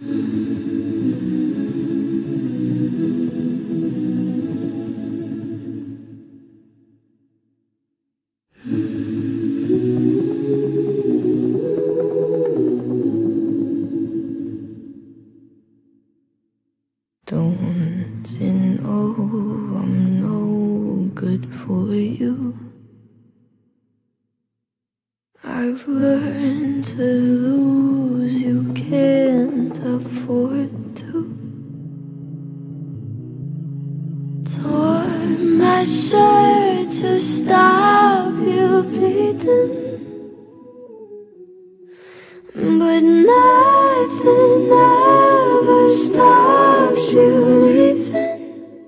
Don't you know I'm no good for you? I've learned to lose, you can't afford to. Tore my shirt to stop you bleeding, but nothing ever stops you leaving.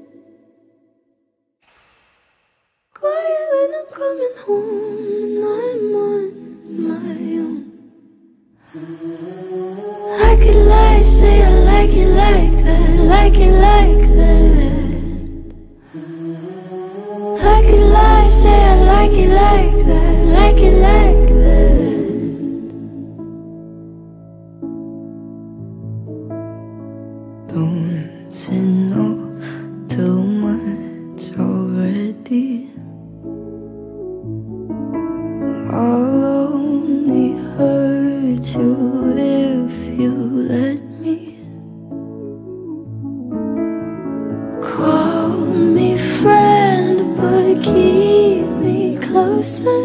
Quiet when I'm coming home and I'm on my own. I could lie, say I like it like that, like it like that. I could lie, say I like it like that, like it like that. Don't you know too much already? I'll only hurt you if you let me. Call me friend, but keep me closer.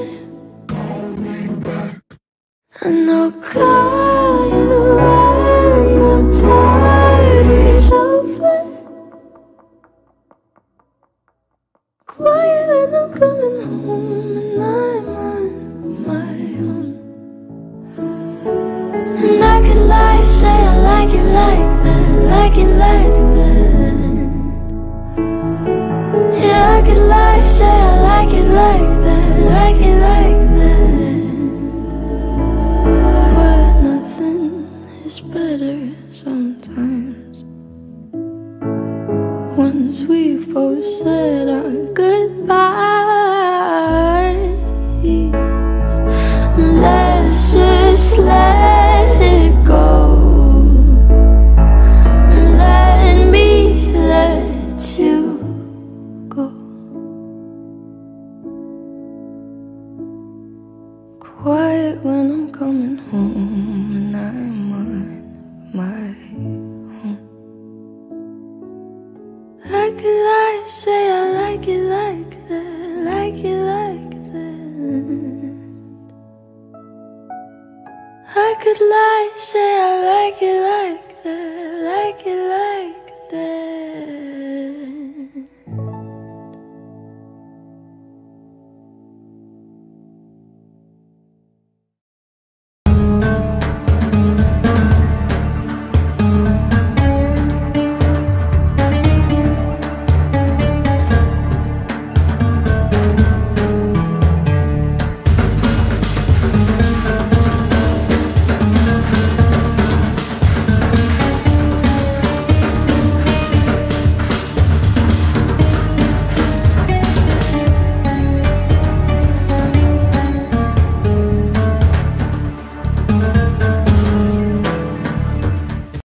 And I'll call you when the party's over. Quiet when I'm coming home and I'm on my own. And I could lie, say I like it like that, like it like that. Yeah, I could lie, say I like it like that, like it like that. But nothing is better sometimes. Once we've both said our goodbyes, let's just let it go. Let me let you go. Quiet when I'm coming home and I'm on my own. I could lie, say I like it like that, like it like that. I could lie, say I like it like that, like it like that.